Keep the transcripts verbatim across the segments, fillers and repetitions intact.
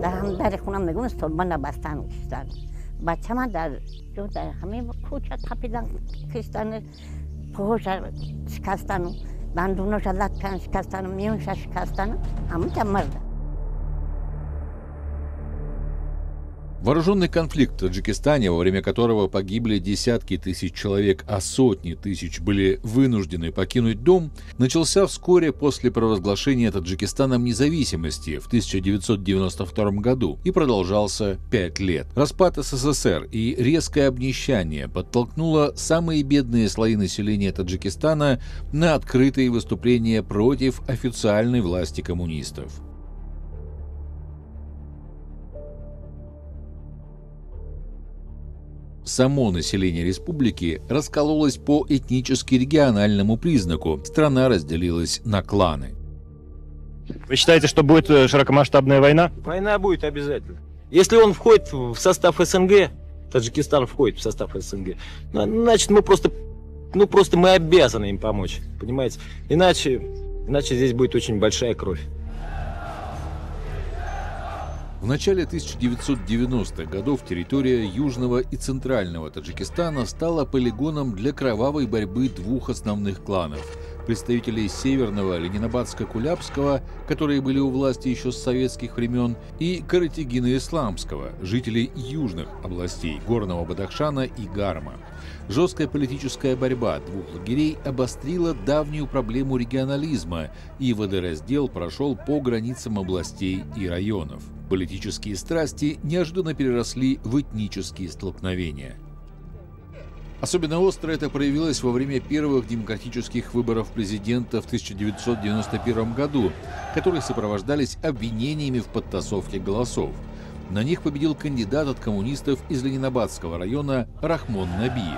در هم در خونم میگن سلمان بستن کشتن بچه من در جو در همه کوچه تپیدن کشتن پاهوش شکستن دندونش لکن شکستن میونش شکستن همه که مرد. Вооруженный конфликт в Таджикистане, во время которого погибли десятки тысяч человек, а сотни тысяч были вынуждены покинуть дом, начался вскоре после провозглашения Таджикистаном независимости в тысяча девятьсот девяносто втором году и продолжался пять лет. Распад СССР и резкое обнищание подтолкнуло самые бедные слои населения Таджикистана на открытые выступления против официальной власти коммунистов. Само население республики раскололось по этнически-региональному признаку. Страна разделилась на кланы. Вы считаете, что будет широкомасштабная война? Война будет обязательно. Если он входит в состав СНГ, Таджикистан входит в состав СНГ, значит мы просто, ну просто мы обязаны им помочь, понимаете? Иначе, иначе здесь будет очень большая кровь. В начале тысяча девятьсот девяностых годов территория Южного и Центрального Таджикистана стала полигоном для кровавой борьбы двух основных кланов – представителей Северного Ленинабадско-Кулябского, которые были у власти еще с советских времен, и Каратигина-Исламского, жителей южных областей – Горного Бадахшана и Гарма. Жесткая политическая борьба двух лагерей обострила давнюю проблему регионализма, и водораздел прошел по границам областей и районов. Политические страсти неожиданно переросли в этнические столкновения. Особенно остро это проявилось во время первых демократических выборов президента в тысяча девятьсот девяносто первом году, которые сопровождались обвинениями в подтасовке голосов. На них победил кандидат от коммунистов из Ленинабадского района Рахмон Набиев.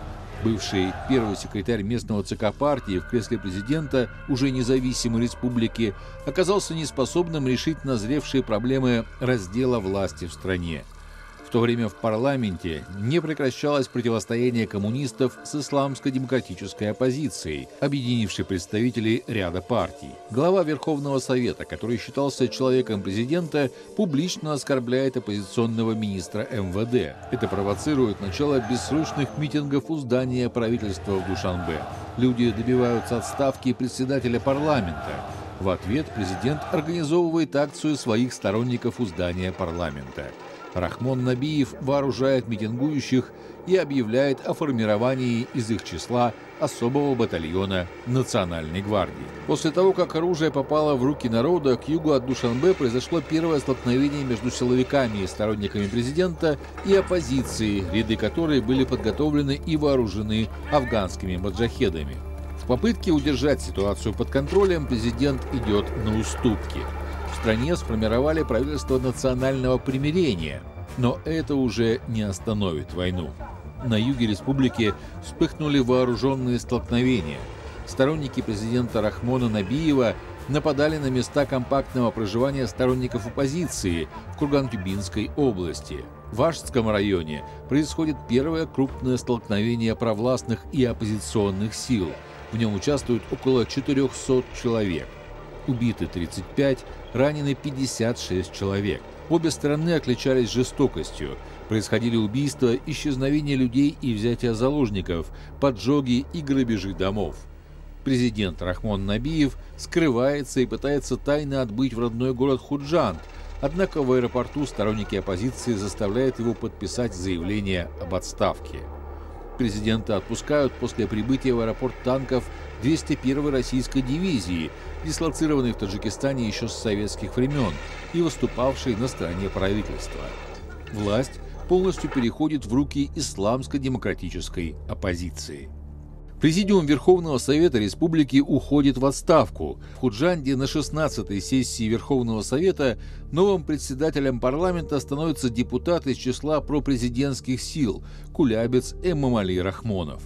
Бывший первый секретарь местного ЦК партии в кресле президента уже независимой республики оказался неспособным решить назревшие проблемы раздела власти в стране. В то время в парламенте не прекращалось противостояние коммунистов с исламско-демократической оппозицией, объединившей представителей ряда партий. Глава Верховного Совета, который считался человеком президента, публично оскорбляет оппозиционного министра эм вэ дэ. Это провоцирует начало бессрочных митингов у здания правительства в Душанбе. Люди добиваются отставки председателя парламента. В ответ президент организовывает акцию своих сторонников у здания парламента. Рахмон Набиев вооружает митингующих и объявляет о формировании из их числа особого батальона Национальной гвардии. После того, как оружие попало в руки народа, к югу от Душанбе произошло первое столкновение между силовиками и сторонниками президента и оппозицией, ряды которой были подготовлены и вооружены афганскими маджахедами. В попытке удержать ситуацию под контролем президент идет на уступки. В стране сформировали правительство национального примирения, но это уже не остановит войну. На юге республики вспыхнули вооруженные столкновения. Сторонники президента Рахмона Набиева нападали на места компактного проживания сторонников оппозиции в Курган-Тюбинской области. В Ашском районе происходит первое крупное столкновение провластных и оппозиционных сил. В нем участвуют около четырехсот человек. Убиты тридцать пять, ранены пятьдесят шесть человек. Обе стороны отличались жестокостью. Происходили убийства, исчезновения людей и взятия заложников, поджоги и грабежи домов. Президент Рахмон Набиев скрывается и пытается тайно отбыть в родной город Худжанд, однако в аэропорту сторонники оппозиции заставляют его подписать заявление об отставке. Президента отпускают после прибытия в аэропорт танков двести первой российской дивизии, дислоцированной в Таджикистане еще с советских времен и выступавшей на стороне правительства. Власть полностью переходит в руки исламско-демократической оппозиции. Президиум Верховного Совета Республики уходит в отставку. В Худжанде на шестнадцатой сессии Верховного Совета новым председателем парламента становится депутат из числа пропрезидентских сил кулябец Эмомали Рахмонов.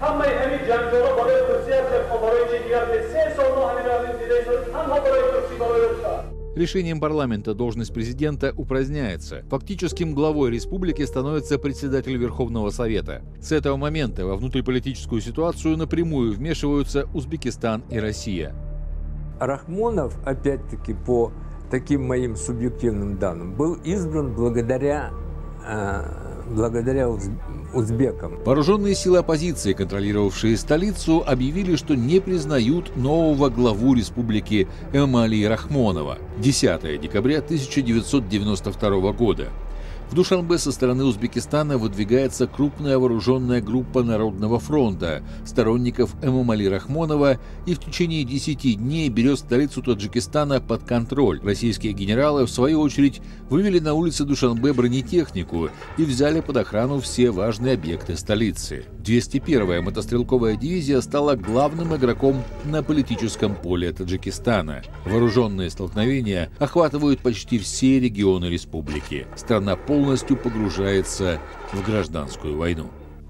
Решением парламента должность президента упраздняется. Фактическим главой республики становится председатель Верховного Совета. С этого момента во внутриполитическую ситуацию напрямую вмешиваются Узбекистан и Россия. Рахмонов, опять-таки, по таким моим субъективным данным, был избран благодаря, э, благодаря уз, узбекам. Вооруженные силы оппозиции, контролировавшие столицу, объявили, что не признают нового главу республики Эмомали Рахмонова. десятое декабря тысяча девятьсот девяносто второго года. В Душанбе со стороны Узбекистана выдвигается крупная вооруженная группа Народного фронта, сторонников Эмомали Рахмонова, и в течение десяти дней берет столицу Таджикистана под контроль. Российские генералы, в свою очередь, вывели на улицы Душанбе бронетехнику и взяли под охрану все важные объекты столицы. двести первая мотострелковая дивизия стала главным игроком на политическом поле Таджикистана. Вооруженные столкновения охватывают почти все регионы республики. Страна полностью полностью погружается в гражданскую войну.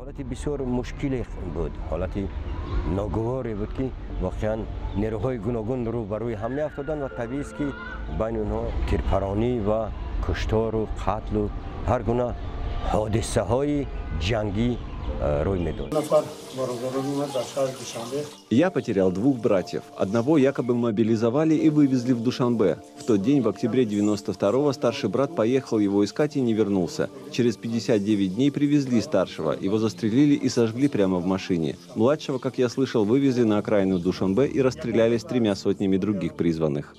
Я потерял двух братьев. Одного якобы мобилизовали и вывезли в Душанбе. В тот день, в октябре девяносто второго, старший брат поехал его искать и не вернулся. Через пятьдесят девять дней привезли старшего. Его застрелили и сожгли прямо в машине. Младшего, как я слышал, вывезли на окраину Душанбе и расстреляли с тремя сотнями других призванных.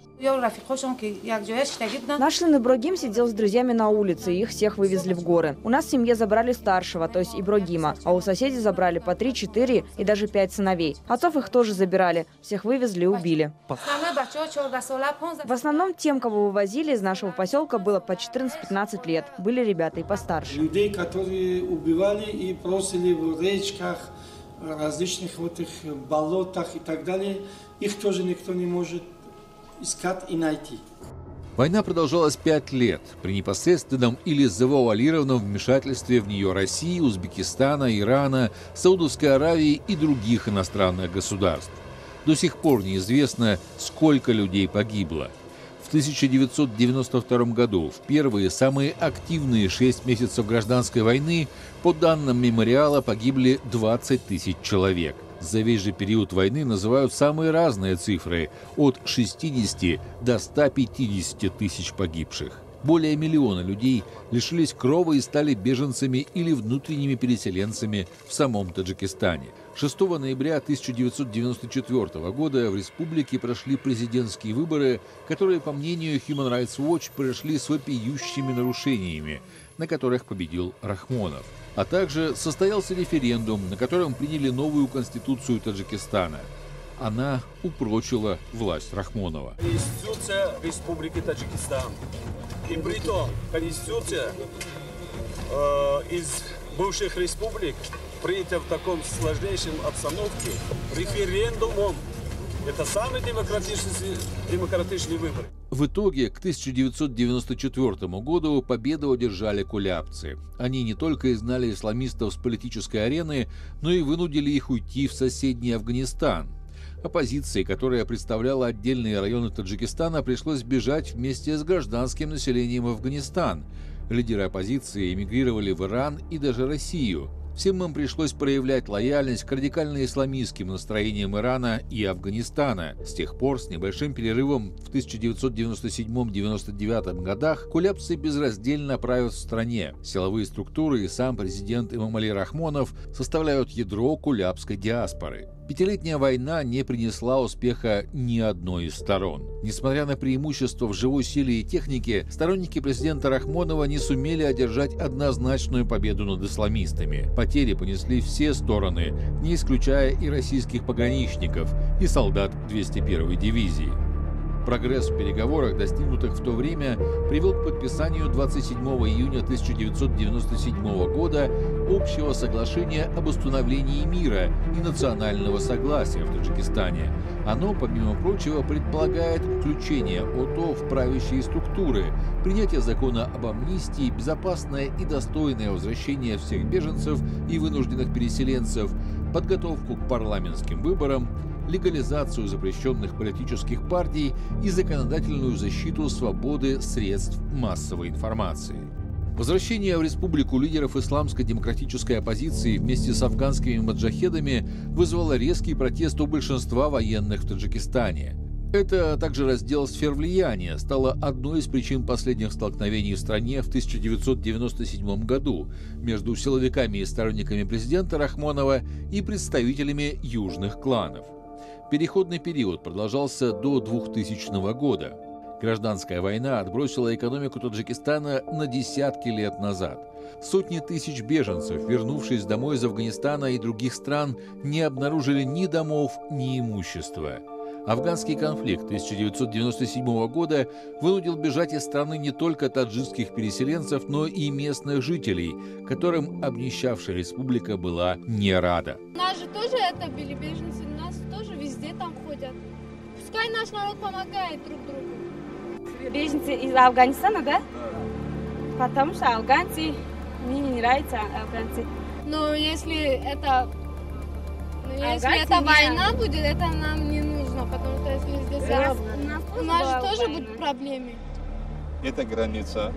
Наш сын Ибрагим сидел с друзьями на улице, и их всех вывезли в горы. У нас в семье забрали старшего, то есть Ибрагима, а у соседей забрали по три, четыре и даже пять сыновей. Отцов их тоже забирали, всех вывезли и убили. В основном тем, кого вывозили из нашего поселка, было по четырнадцать-пятнадцать лет. Были ребята и постарше. Людей, которые убивали и бросили в речках, различных вот их болотах и так далее, их тоже никто не может искать и найти. Война продолжалась пять лет при непосредственном или завуалированном вмешательстве в нее России, Узбекистана, Ирана, Саудовской Аравии и других иностранных государств. До сих пор неизвестно, сколько людей погибло. В тысяча девятьсот девяносто втором году, в первые, самые активные шесть месяцев гражданской войны, по данным мемориала, погибли двадцать тысяч человек. За весь же период войны называют самые разные цифры – от шестидесяти до ста пятидесяти тысяч погибших. Более миллиона людей лишились крова и стали беженцами или внутренними переселенцами в самом Таджикистане. шестого ноября тысяча девятьсот девяносто четвёртого года в республике прошли президентские выборы, которые, по мнению Human Rights Watch, прошли с вопиющими нарушениями, на которых победил Рахмонов. А также состоялся референдум, на котором приняли новую конституцию Таджикистана. Она упрочила власть Рахмонова. Конституция Республики Таджикистан. И при том, конституция э, из бывших республик принята в таком сложнейшем обстановке референдумом. Это самый демократичный, демократичный выбор. В итоге к тысяча девятьсот девяносто четвёртому году победу одержали кулябцы. Они не только изгнали исламистов с политической арены, но и вынудили их уйти в соседний Афганистан. Оппозиции, которая представляла отдельные районы Таджикистана, пришлось бежать вместе с гражданским населением в Афганистан. Лидеры оппозиции эмигрировали в Иран и даже Россию. Всем им пришлось проявлять лояльность к радикально-исламистским настроениям Ирана и Афганистана. С тех пор, с небольшим перерывом в тысяча девятьсот девяносто седьмом — девяносто девятом годах, кулябцы безраздельно правят в стране. Силовые структуры и сам президент Эмомали Рахмонов составляют ядро кулябской диаспоры. Пятилетняя война не принесла успеха ни одной из сторон. Несмотря на преимущество в живой силе и технике, сторонники президента Рахмонова не сумели одержать однозначную победу над исламистами. Потери понесли все стороны, не исключая и российских пограничников, и солдат двести первой дивизии. Прогресс в переговорах, достигнутых в то время, привел к подписанию двадцать седьмого июня тысяча девятьсот девяносто седьмого года общего соглашения об установлении мира и национального согласия в Таджикистане. Оно, помимо прочего, предполагает включение ОТО в правящие структуры, принятие закона об амнистии, безопасное и достойное возвращение всех беженцев и вынужденных переселенцев, подготовку к парламентским выборам, легализацию запрещенных политических партий и законодательную защиту свободы средств массовой информации. Возвращение в республику лидеров исламско-демократической оппозиции вместе с афганскими маджахедами вызвало резкий протест у большинства военных в Таджикистане. Это также раздел сфер влияния стало одной из причин последних столкновений в стране в тысяча девятьсот девяносто седьмом году между силовиками и сторонниками президента Рахмонова и представителями южных кланов. Переходный период продолжался до двухтысячного года. Гражданская война отбросила экономику Таджикистана на десятки лет назад. Сотни тысяч беженцев, вернувшись домой из Афганистана и других стран, не обнаружили ни домов, ни имущества. Афганский конфликт тысяча девятьсот девяносто седьмого года вынудил бежать из страны не только таджикских переселенцев, но и местных жителей, которым обнищавшая республика была не рада. У нас же тоже это были беженцы, у нас тоже везде там ходят. Пускай наш народ помогает друг другу. Беженцы из Афганистана, да? Потому что афганцы, мне не нравятся афганцы. Но если это, но если это война будет, это нам не нужно, потому что если здесь Да, раз, у нас у нас же тоже тоже война. будут проблемы. Эта граница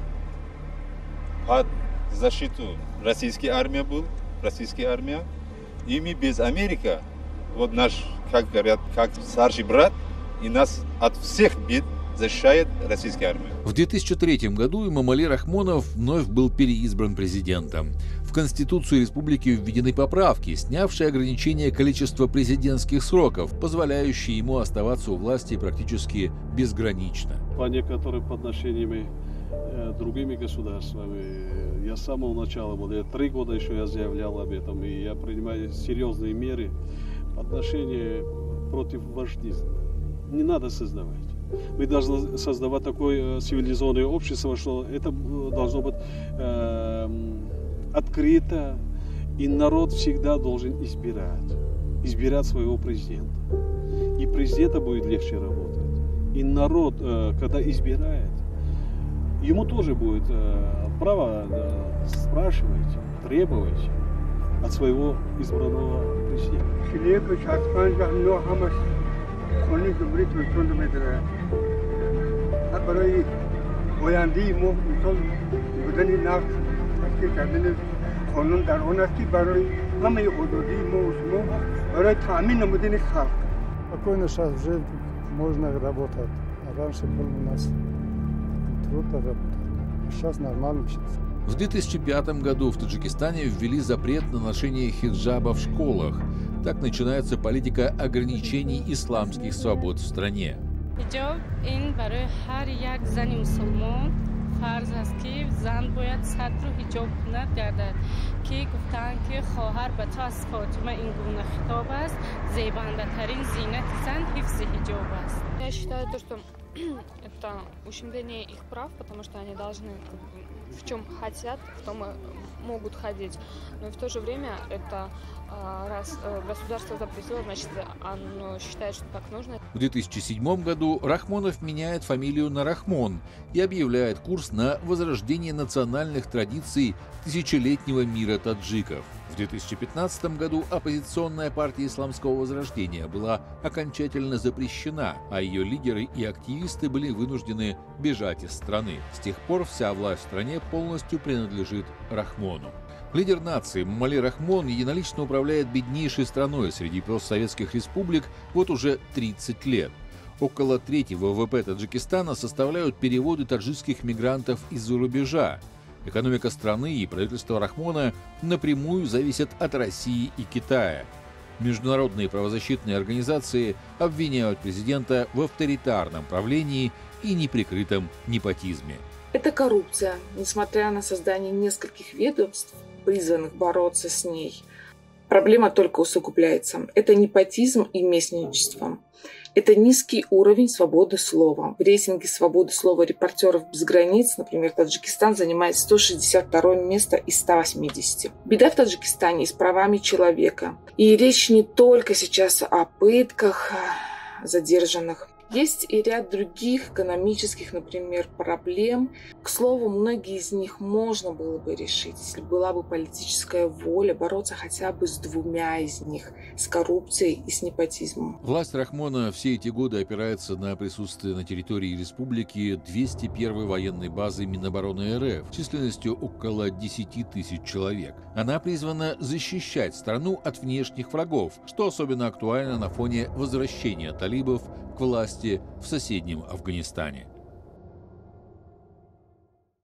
под защиту российской армии был, российская армия. И мы без Америки, вот наш, как говорят, как старший брат, и нас от всех бед защищает российская армия. В две тысячи третьем году Эмомали Рахмонов вновь был переизбран президентом. В Конституцию республики введены поправки, снявшие ограничение количества президентских сроков, позволяющие ему оставаться у власти практически безгранично. По некоторым отношениями э, другими государствами, я с самого начала, вот я три года еще я заявлял об этом, и я принимаю серьезные меры по отношению против вождей. Не надо создавать. Мы должны создавать такое цивилизованное общество, что это должно быть э, открыто, и народ всегда должен избирать, избирать своего президента. И президента будет легче работать. И народ, э, когда избирает, ему тоже будет э, право э, спрашивать, требовать от своего избранного президента. خونی جمهوری ترکیه میداره. برای آینده ما مثال بودن نفت تشکیل کردن قانون در آن است که برای همه حدودی ما و شما برای تامین نمودن خلق. Спокойно сейчас уже можно работать. А раньше был у нас трудно работать. А сейчас нормально сейчас. В две тысячи пятом году в Таджикистане ввели запрет на ношение хиджаба в школах. Так начинается политика ограничений исламских свобод в стране. Хиджаб ин барои ҳар як зани мусулмон фарз аст ки зан бояд сатру хиджаб кунад гардад ки гуфтанд ки хоҳар ба то аз Фотима ин гуна хитоб аст зебандатарин зинати зан ҳифзи хиджаб аст. Я считаю то, что это ущемление их прав, потому что они должны в чем хотят, в том и могут ходить. Но и в то же время это раз государство запретило, значит, оно считает, что так нужно. В две тысячи седьмом году Рахмонов меняет фамилию на Рахмон и объявляет курс на возрождение национальных традиций тысячелетнего мира таджиков. В две тысячи пятнадцатом году оппозиционная партия исламского возрождения была окончательно запрещена, а ее лидеры и активисты были вынуждены бежать из страны. С тех пор вся власть в стране полностью принадлежит Рахмону. Лидер нации Эмомали Рахмон единолично управляет беднейшей страной среди постсоветских республик вот уже тридцать лет. Около трети вэ вэ пэ Таджикистана составляют переводы таджикских мигрантов из-за рубежа. Экономика страны и правительство Рахмона напрямую зависят от России и Китая. Международные правозащитные организации обвиняют президента в авторитарном правлении и неприкрытом непотизме. Это коррупция, несмотря на создание нескольких ведомств, призванных бороться с ней. Проблема только усугубляется. Это непотизм и местничество. Это низкий уровень свободы слова. В рейтинге свободы слова репортеров без границ, например, Таджикистан занимает сто шестьдесят второе место из ста восьмидесяти. Беда в Таджикистане с правами человека. И речь не только сейчас о пытках задержанных. Есть и ряд других экономических, например, проблем. К слову, многие из них можно было бы решить, если была бы политическая воля бороться хотя бы с двумя из них – с коррупцией и с непотизмом. Власть Рахмона все эти годы опирается на присутствие на территории республики двести первой военной базы Минобороны РФ численностью около десяти тысяч человек. Она призвана защищать страну от внешних врагов, что особенно актуально на фоне возвращения талибов к власти в соседнем Афганистане.